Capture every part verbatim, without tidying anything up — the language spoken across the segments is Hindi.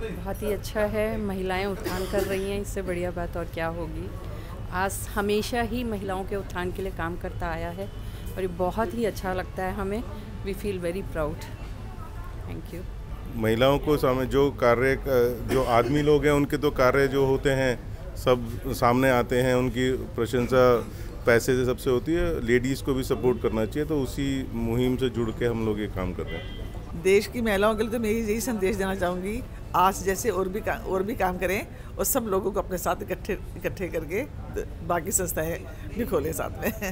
बहुत ही अच्छा है, महिलाएं उत्थान कर रही हैं, इससे बढ़िया बात और क्या होगी। आज हमेशा ही महिलाओं के उत्थान के लिए काम करता आया है और ये बहुत ही अच्छा लगता है हमें। We feel very proud. Thank you. महिलाओं को सामने जो कार्य, जो आदमी लोग हैं उनके तो कार्य जो होते हैं सब सामने आते हैं, उनकी प्रशंसा पैसे से सबसे होती है। लेडीज़ को भी सपोर्ट करना चाहिए, तो उसी मुहिम से जुड़ के हम लोग ये काम कर रहे हैं। देश की महिलाओं के लिए तो मैं यही संदेश देना चाहूँगी, आज जैसे और भी का, और भी काम करें और सब लोगों को अपने साथ इकट्ठे इकट्ठे करके बाकी संस्थाएं भी खोलें साथ में।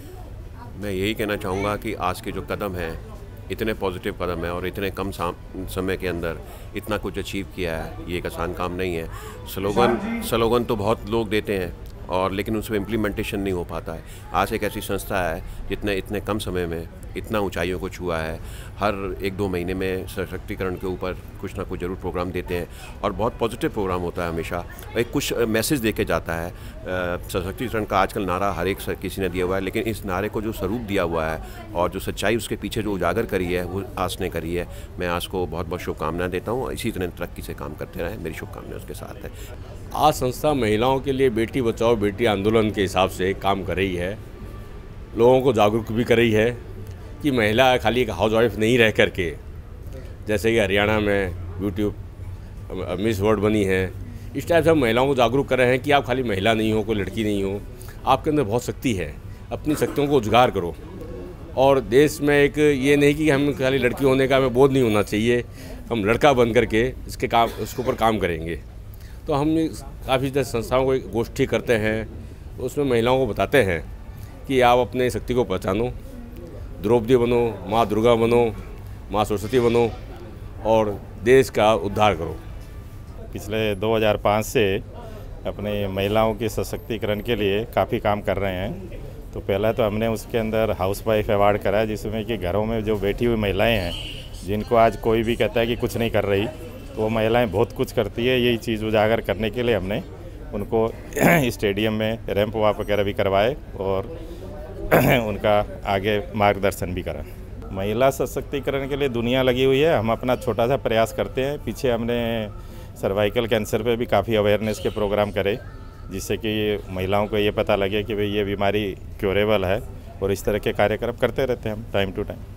मैं यही कहना चाहूँगा कि आज के जो कदम हैं इतने पॉजिटिव कदम है और इतने कम समय के अंदर इतना कुछ अचीव किया है, ये एक आसान काम नहीं है। स्लोगन स्लोगन तो बहुत लोग देते हैं और लेकिन उसमें इम्प्लीमेंटेशन नहीं हो पाता है। आज एक ऐसी संस्था है जितने इतने कम समय में इतना ऊंचाइयों को छुआ है। हर एक दो महीने में सशक्तिकरण के ऊपर कुछ ना कुछ ज़रूर प्रोग्राम देते हैं और बहुत पॉजिटिव प्रोग्राम होता है हमेशा। एक कुछ मैसेज दे के जाता है। सशक्तिकरण का आजकल नारा हर एक किसी ने दिया हुआ है, लेकिन इस नारे को जो स्वरूप दिया हुआ है और जो सच्चाई उसके पीछे जो उजागर करी है वो आस ने करी है। मैं आज को बहुत बहुत शुभकामनाएं देता हूँ। इसी तरह तरक्की से काम करते रहें, मेरी शुभकामनाएं उसके साथ है। आज संस्था महिलाओं के लिए बेटी बचाओ बेटी आंदोलन के हिसाब से काम कर रही है, लोगों को जागरूक भी कर रही है कि महिला खाली एक हाउस वाइफ नहीं रह करके, जैसे कि हरियाणा में ब्यूटी मिस वर्ल्ड बनी है, इस टाइप से हम महिलाओं को जागरूक कर रहे हैं कि आप खाली महिला नहीं हो, कोई लड़की नहीं हो, आपके अंदर बहुत शक्ति है, अपनी शक्तियों को उजागर करो। और देश में एक ये नहीं कि हम खाली लड़की होने का हमें बोध नहीं होना चाहिए, हम लड़का बन करके इसके काम इसके ऊपर काम करेंगे। तो हम काफ़ी संस्थाओं को गोष्ठी करते हैं, उसमें महिलाओं को बताते हैं कि आप अपने शक्ति को पहचानो, द्रौपदी बनो, माँ दुर्गा बनो, माँ सरस्वती बनो और देश का उद्धार करो। पिछले दो हज़ार पाँच से अपने महिलाओं के सशक्तिकरण के लिए काफ़ी काम कर रहे हैं। तो पहला तो हमने उसके अंदर हाउस वाइफ अवार्ड कराया, जिसमें कि घरों में जो बैठी हुई महिलाएं हैं, जिनको आज कोई भी कहता है कि कुछ नहीं कर रही, तो वो महिलाएं बहुत कुछ करती है। यही चीज़ उजागर करने के लिए हमने उनको स्टेडियम में रैंप वॉक वगैरह भी करवाए और उनका आगे मार्गदर्शन भी करा। महिला सशक्तिकरण के लिए दुनिया लगी हुई है, हम अपना छोटा सा प्रयास करते हैं। पीछे हमने सर्वाइकल कैंसर पे भी काफ़ी अवेयरनेस के प्रोग्राम करे, जिससे कि महिलाओं को ये पता लगे कि भाई ये बीमारी क्योरेबल है, और इस तरह के कार्यक्रम करते रहते हैं हम टाइम टू टाइम।